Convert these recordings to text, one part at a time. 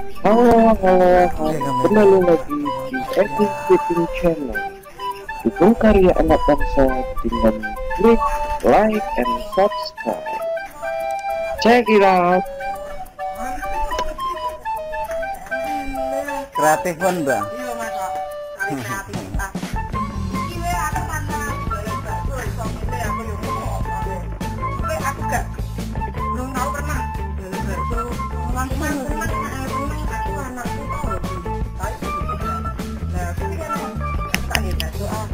Halo, halo, halo. Kembali lagi di Epic Cooking Channel. Dukung karya anak bangsa dengan klik like and subscribe. Check it out. Kreatif pun bang. Iya mas kok, kali kreativitas. Ini aku pantang jualan bakso, iso ngene aku yo ngomong. Tapi aku gak belum tahu pernah jualan bakso. Langsung seneng aku anakku tau lho. Tapi nah, tapi kan tak lihat bakso kok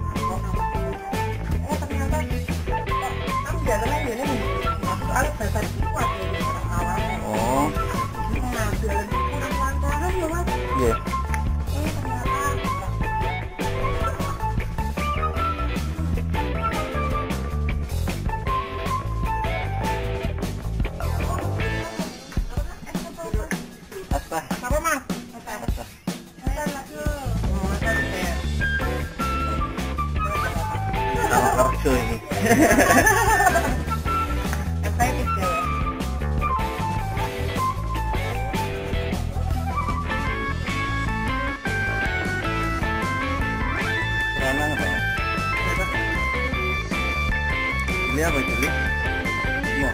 ternyata kok aku jalannya gini nih. Aku soalnya bahasa kuat ya awalnya. Oh, Nah, jualan kurang lantaran loh mas. iya. Apa? Apa mas? Sama kerja ini. Kerana apa? Ini apa ini? Mau?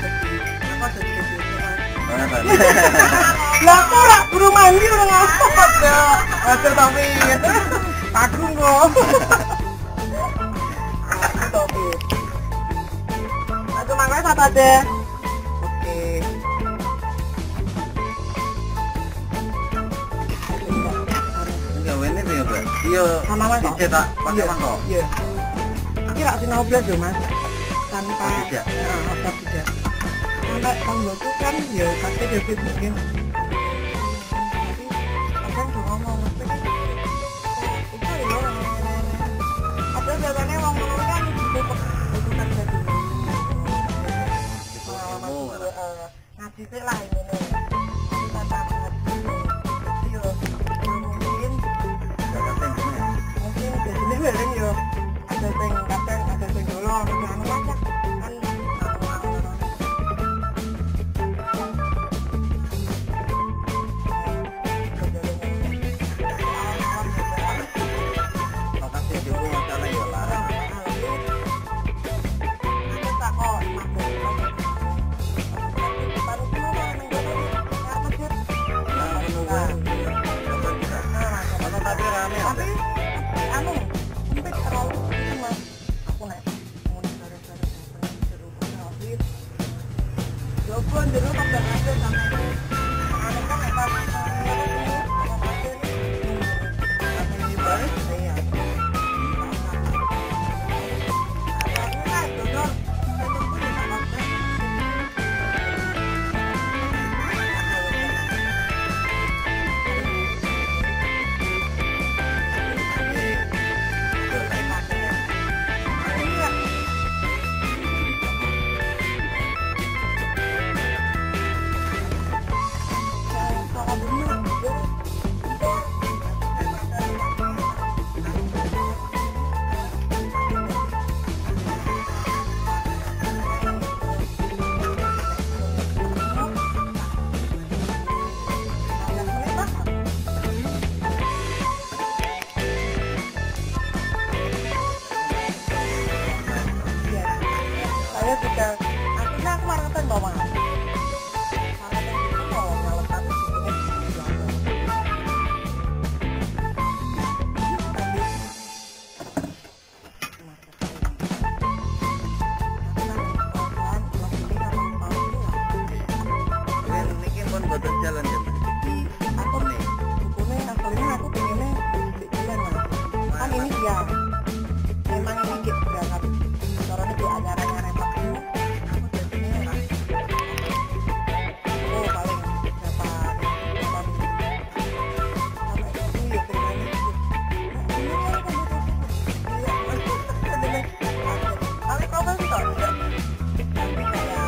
Mana tadi? Lah kok ora buru mandi ora ngapa dah. Ada tapi aku kok. Tapi. Aku mangkane apa deh? Oke. Enggak ini ya, Mbak. Iya. Sama mas. Dicetak pakai mangkok. Iya. Iki rak sinau blas yo mas. Tanpa Oh, tidak. apa tidak. Sampai tanggoku kan ya kakek David mungkin. Kadang tuh ngomong mesti itu lho. Ada biasanya wong ngono kan butuh kerja dulu. Ngaji sih lah ini nih. Kita tahu yo mungkin biasanya bareng yo ada sing kadang ada sing dolong anu masak kan Makasih juga masalah ya larang. Tapi rame ya. Tapi anu sempit terlalu itu mas. Aku naik bangun sore-sore seru banget. Jopon dulu pada ngasih sampai anu kan apa ini baru iya. Saya sudah akhirnya aku maraton bawa maraton itu mau ngalekan Ini pun batas jalan ya. aku nih bukunya aslinya aku pengennya di jalan mas kan ini dia memang ini gitu berangkat caranya di anyar-anyar repot ini aku jadinya oh paling dapat sama itu ya pengennya tapi problem sih kok tidak tapi kayak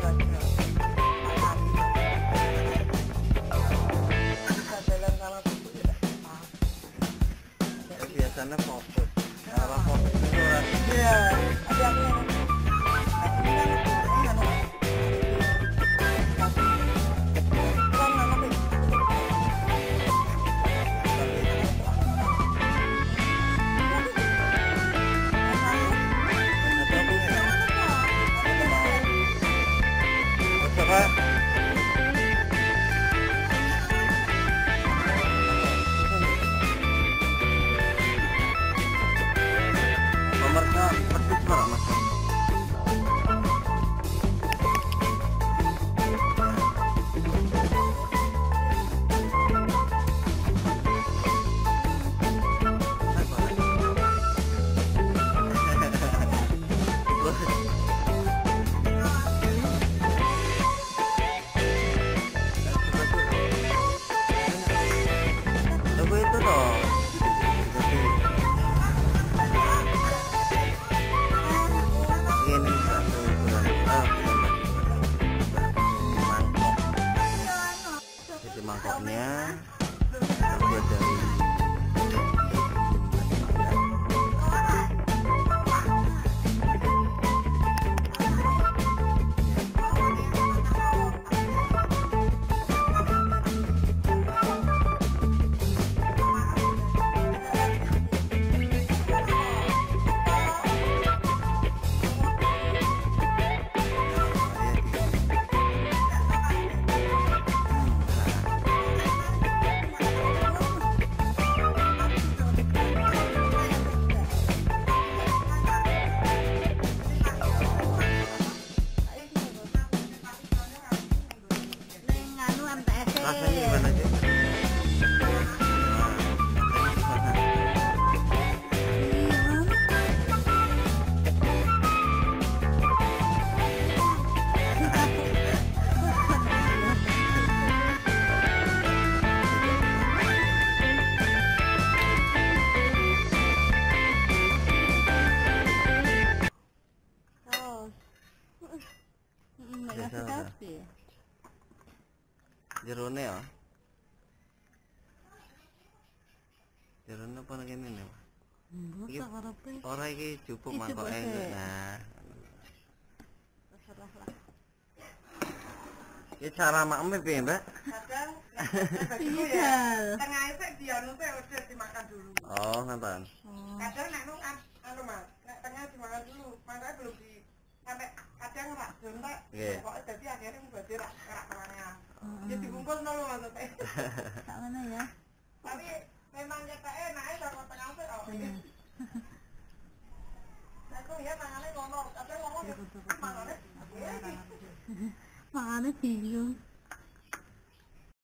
jalan sama buku tidak apa Biasanya fokus. Kalau fokus itu orang iya tapi aku yang Lagu itu toh. Ini satu bulan. Mangkok. Jadi mangkoknya terbuat dari rasanya gimana sih? Jerone ya? Jerone apa lagi ini nih? Orang ini cukup mangkoknya. Nah, ini cara makmum ya mbak? Kadang bagiku ya tengah itu dianu teh udah dimakan dulu. Oh nonton. Kadang nek anu mas, nek tengah dimakan dulu, makanya belum di sampai kadang rak jontek. Kok jadi akhirnya berarti rak kerangnya. Jadi bungkus nol maksudnya. Tak mana ya? Tapi memang kita naik sama tengah itu. Aku ya tangannya ngomong, tapi ngomong mangannya. Mangannya bingung.